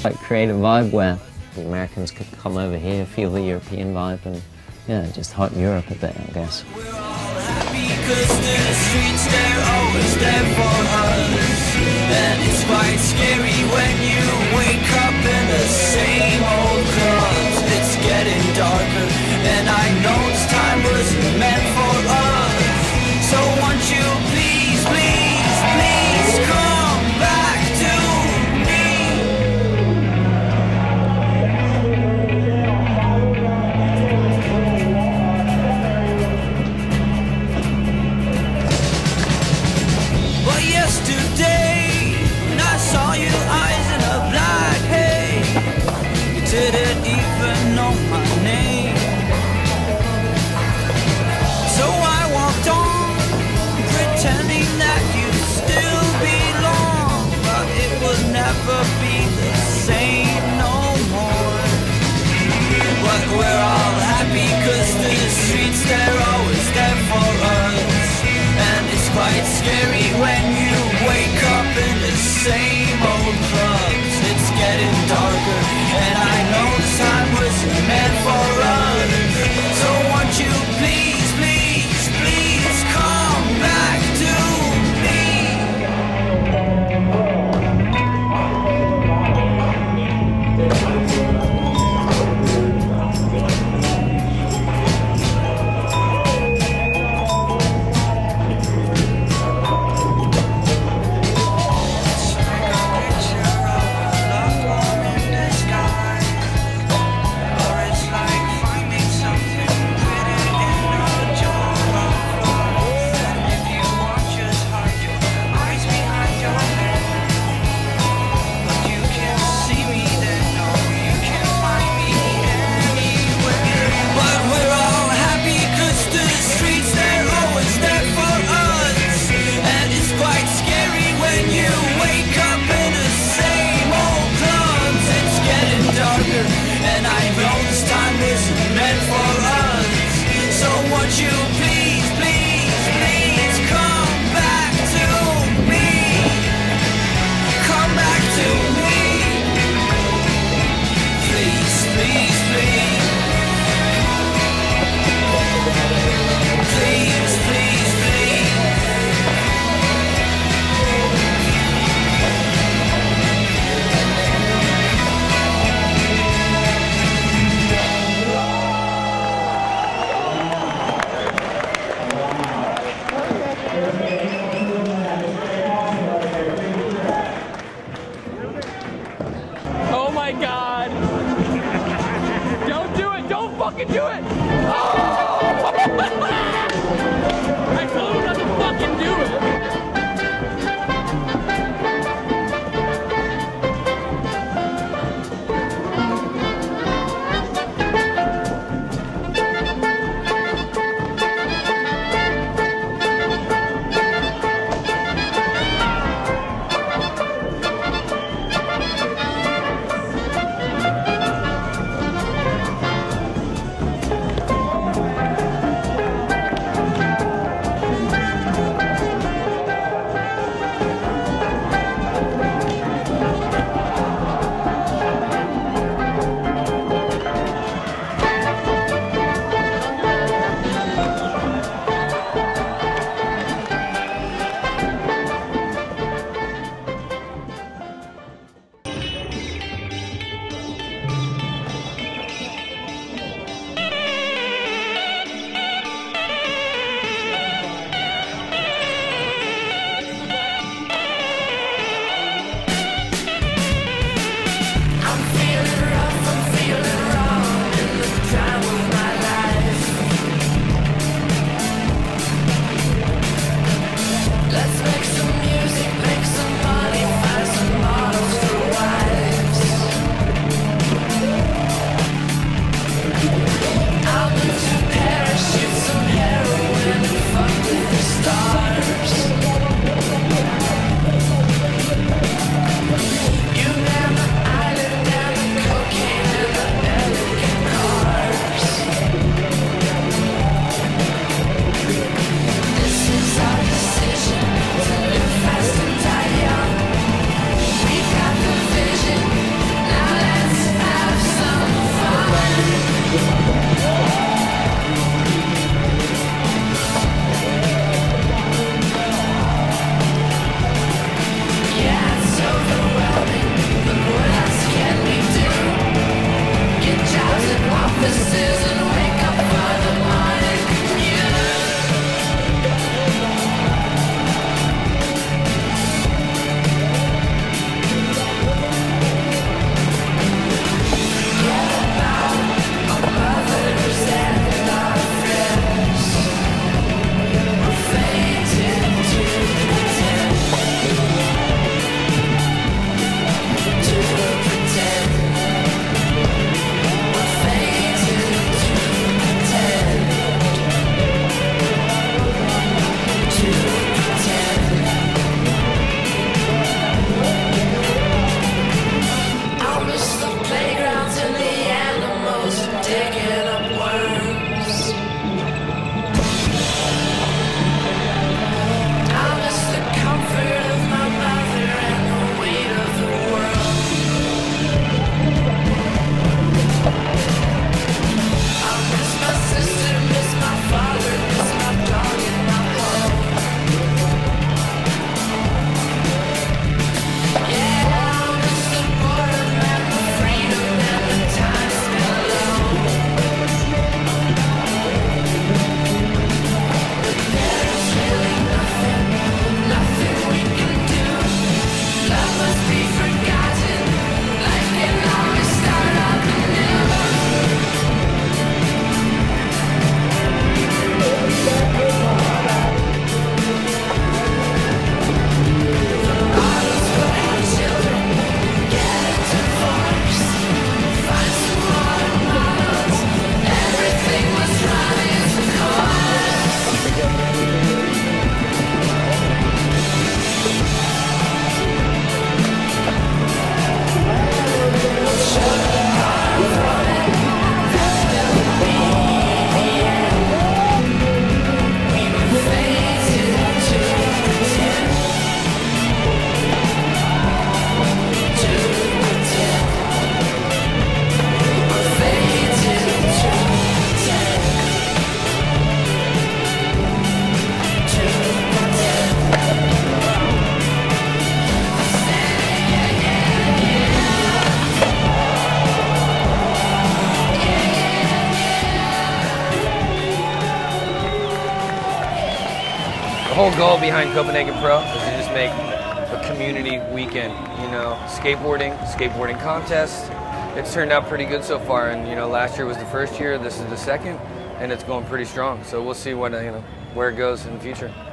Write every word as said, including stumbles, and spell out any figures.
like create a vibe where the Americans could come over here, feel the European vibe, and yeah, just hype Europe a bit, I guess. We're all happy 'cause the streets, they're always there for us. And it's quite scary when you wake up in the same old clubs. It's getting darker, and I know this time was meant for us. So won't you please, please, please come back to me? But yesterday, when I saw your eyes in a black haze, you didn't even know my name. So I walked on, pretending that you still belong, but it will never be the same no more. But we're all happy 'cause the streets, they're always there for us. And it's quite scary when you wake up in the same old clubs. It's getting darker, and I know this time was meant for us. So won't you please, please, please come back to me? But we're all happy 'cause the streets, they're always there for us. And it's quite scary when you wake up in the same old clubs. It's getting darker, and I know this time isn't meant for us. So won't you please, please, please come back to me? Come back to me. Please, please, please. Please, please, please. Oh my god! Don't do it! Don't fucking do it! I told him not to fucking do it! whole goal behind Copenhagen Pro is to just make a community weekend. You know, skateboarding, skateboarding contest. It's turned out pretty good so far, and you know, last year was the first year. This is the second, and it's going pretty strong. So we'll see what you know where it goes in the future.